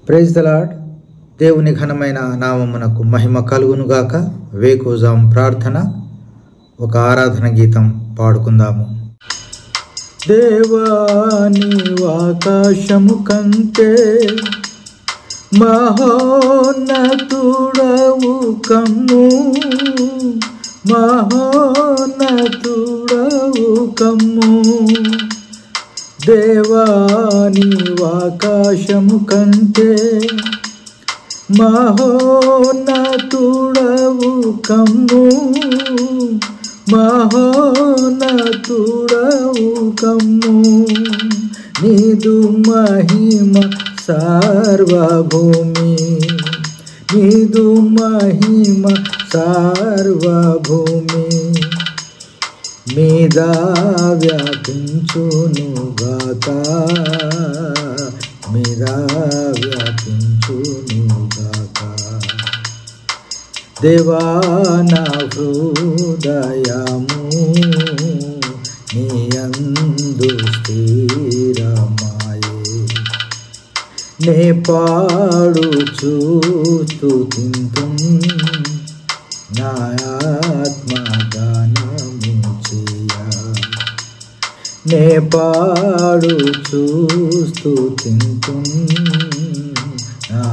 Praise the lord. దేవుని ఘనమైన నామమునకు మహిమ కలుగునుగాక. వేకుజాం ప్రార్థన, ఒక ఆరాధన గీతం పాడుకుందాము. దేవాని ఆకాశము కంటే మహోన్నతుడవు కమ్ము, మహోన్నతుడవు కమ్ము. దేవాని ఆకాశము కంటే మహోన్నతుడవు కమ్ము, మహోన్నతుడవు కమ్ము. నీదు మహిమ సార్వభూమి, నీదు మహిమ సార్వభూమి మీద వ్యాపించునుగాక, మీద వ్యాపించునుగాక. దేవా నా హృదయము నీ యందు స్థిరమాయే, నే పాడుచు స్తుతింతున్ నా ఆత్మగానము చేయ, నే పాడుచు స్తుతింతున్ నా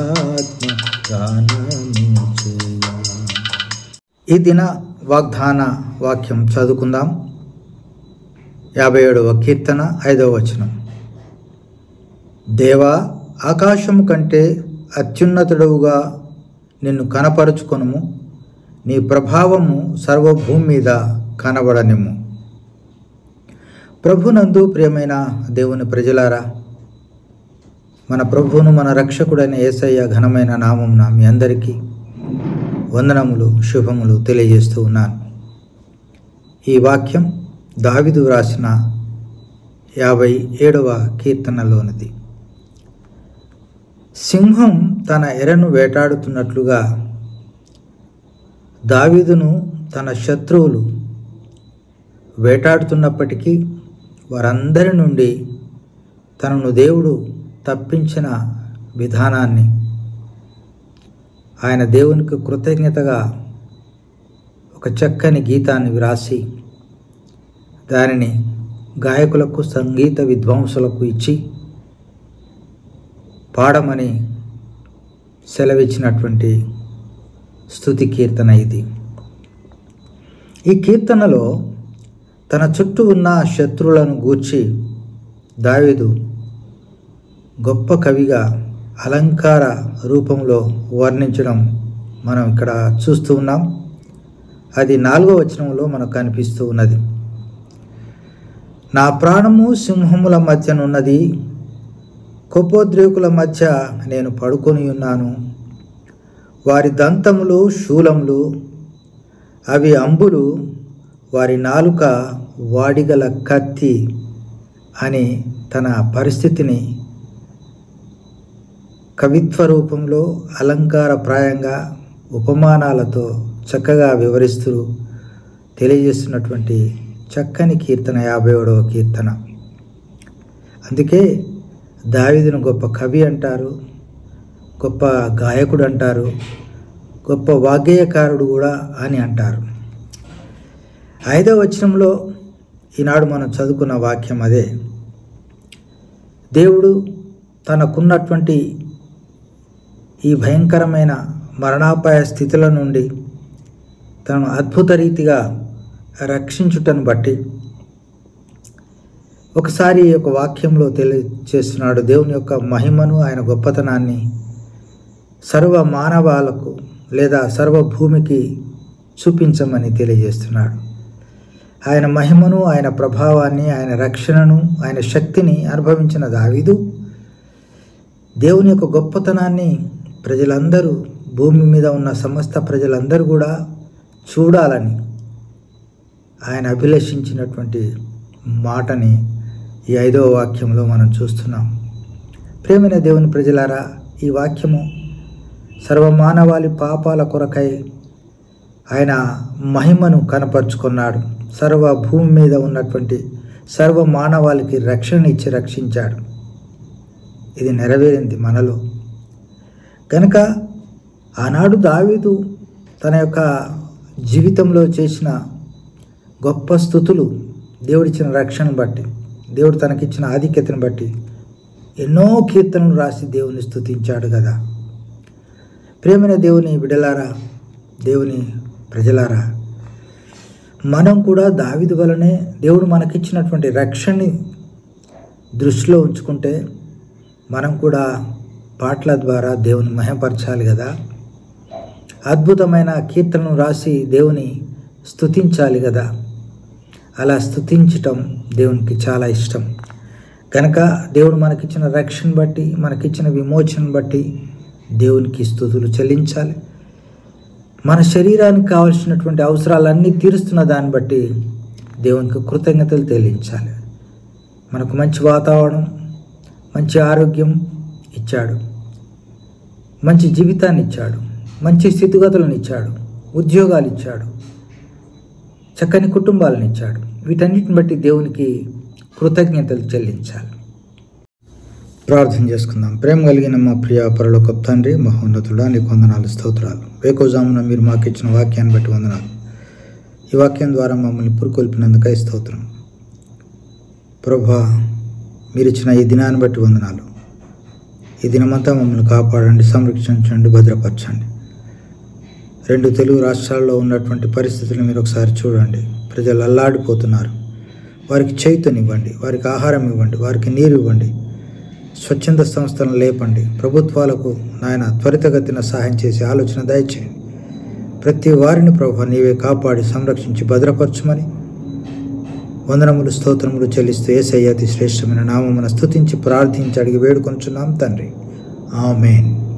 ఆత్మగానము చేయ. ఈ దిన వాగ్దాన వాక్యం చదువుకుందాం. 57వ కీర్తన 5వ వచనం. దేవా, ఆకాశము కంటే అత్యున్నతుడవుగా నిన్ను కనపరుచుకొనుము, నీ ప్రభావము సర్వభూమి మీద కనబడనిమ్ము. ప్రభునందు ప్రియమైన దేవుని ప్రజలారా, మన ప్రభువును మన రక్షకుడైన యేసయ్య ఘనమైన నామమున మీ అందరికీ వందనములు, శుభములు తెలియజేస్తూ ఉన్నాను. ఈ వాక్యం దావీదు రాసిన 57వ కీర్తనలోనిది. సింహం తన ఎరను వేటాడుతున్నట్లుగా దావీదును తన శత్రువులు వేటాడుతున్నప్పటికీ వారందరి నుండి తనను దేవుడు తప్పించిన విధానాన్ని ఆయన దేవునికి కృతజ్ఞతగా ఒక చక్కని గీతాన్ని వ్రాసి దానిని గాయకులకు, సంగీత విద్వాంసులకు ఇచ్చి పాడమని సెలవిచ్చినటువంటి స్తుతి కీర్తన ఇది. ఈ కీర్తనలో తన చుట్టూ ఉన్న శత్రువులను గూర్చి దావీదు గొప్ప కవిగా అలంకార రూపంలో వర్ణించడం మనం ఇక్కడ చూస్తూ ఉన్నాం. అది 4వ వచనంలో మనకు కనిపిస్తూ ఉన్నది. నా ప్రాణము సింహముల మధ్యనున్నది, కోపోద్రేకుల మధ్య నేను పడుకొని ఉన్నాను. వారి దంతములు శూలములు, అవి అంబులు, వారి నాలుక వాడిగల కత్తి అని తన పరిస్థితిని కవిత్వ రూపంలో అలంకారప్రాయంగా ఉపమానాలతో చక్కగా వివరిస్తూ తెలియజేస్తున్నటువంటి చక్కని కీర్తన 57వ కీర్తన. అందుకే దావీదును గొప్ప కవి అంటారు, గొప్ప గాయకుడు అంటారు, గొప్ప వాగ్గేయకారుడు కూడా అని అంటారు. 5వ వచనంలో ఈనాడు మనం చదువుకున్న వాక్యం అదే. దేవుడు తనకున్నటువంటి ఈ భయంకరమైన మరణాపాయ స్థితుల నుండి తనను అద్భుత రీతిగా రక్షించుటను బట్టి ఒకసారి ఒక వాక్యంలో తెలియజేస్తున్నాడు. దేవుని యొక్క మహిమను, ఆయన గొప్పతనాన్ని సర్వ మానవాలకు లేదా సర్వభూమికి చూపించమని తెలియజేస్తున్నాడు. ఆయన మహిమను, ఆయన ప్రభావాన్ని, ఆయన రక్షణను, ఆయన శక్తిని అనుభవించిన దావీదు దేవుని యొక్క గొప్పతనాన్ని ప్రజలందరూ, భూమి మీద ఉన్న సమస్త ప్రజలందరూ కూడా చూడాలని ఆయన అభిలషించినటువంటి మాటని ఈ 5వ వాక్యంలో మనం చూస్తున్నాం. ప్రియమైన దేవుని ప్రజలారా, ఈ వాక్యము సర్వమానవాళి పాపాల కొరకై ఆయన మహిమను కనపరుచుకున్నాడు. సర్వ భూమి మీద ఉన్నటువంటి సర్వ మానవాళికి రక్షణ ఇచ్చి రక్షించాడు. ఇది నెరవేరింది మనలో. కనుక ఆనాడు దావీదు తన యొక్క జీవితంలో చేసిన గొప్ప స్తుతులు, దేవుడిచ్చిన రక్షణను బట్టి, దేవుడు తనకిచ్చిన ఆధిక్యతను బట్టి ఎన్నో కీర్తనలు రాసి దేవుని స్తుతించాడు కదా. ప్రేమైన దేవుని బిడ్డలారా, దేవుని ప్రజలారా, మనం కూడా దావీదు వలనే దేవుడు మనకిచ్చినటువంటి రక్షణని దృష్టిలో ఉంచుకుంటే మనం కూడా పాటల ద్వారా దేవుని మహిమపరచాలి కదా. అద్భుతమైన కీర్తనను రాసి దేవుని స్తుతించాలి కదా. అలా స్తుతించటం దేవునికి చాలా ఇష్టం. కనుక దేవుడు మనకిచ్చిన రక్షణ బట్టి, మనకిచ్చిన విమోచన బట్టి దేవునికి స్తుతులు చెల్లించాలి. మన శరీరానికి కావాల్సినటువంటి అవసరాలన్నీ తీరుస్తున్న దాన్ని బట్టి దేవునికి కృతజ్ఞతలు చెల్లించాలి. మనకు మంచి వాతావరణం, మంచి ఆరోగ్యం ఇచ్చాడు, మంచి జీవితాన్ని ఇచ్చాడు, మంచి స్థితిగతులను ఇచ్చాడు, ఉద్యోగాలు ఇచ్చాడు, చక్కని కుటుంబాలను ఇచ్చాడు. వీటన్నిటిని బట్టి దేవునికి కృతజ్ఞతలు చెల్లించాలి. ప్రార్థన చేసుకుందాం. ప్రేమ కలిగిన మా ప్రియ పరలోకపు తండ్రి, మహోన్నతుడా, నీకు వందనాలు, స్తోత్రాలు. వేకోజామున మీరు మాకు ఇచ్చిన వాక్యాన్ని బట్టి వందనాలు. ఈ వాక్యం ద్వారా మమ్మల్ని పురుకొల్పినందుకై స్తోత్రం. ప్రభువా, మీరు ఇచ్చిన ఈ దినాన్ని బట్టి వందనాలు. ఈ దినమంతా మమ్మల్ని కాపాడండి, సంరక్షించండి, భద్రపరచండి. 2 తెలుగు రాష్ట్రాల్లో ఉన్నటువంటి పరిస్థితులు మీరు ఒకసారి చూడండి. ప్రజలు అల్లాడిపోతున్నారు. వారికి చైతన్యమివ్వండి, వారికి ఆహారం ఇవ్వండి, వారికి నీరు ఇవ్వండి. స్వచ్ఛంద సంస్థలను లేపండి. ప్రభుత్వాలకు నాయన త్వరితగతిన సహాయం చేసి ఆలోచన దయచేయండి. ప్రతి వారిని ప్రభువా నీవే కాపాడి సంరక్షించి భద్రపరచమని వందనములు, స్తోత్రములు చెల్లిస్తూ యేసయ్య అతి శ్రేష్టమైన నామమున స్తుతించి ప్రార్థించి అడిగి వేడుకొంచున్నాం తండ్రి. ఆమేన్.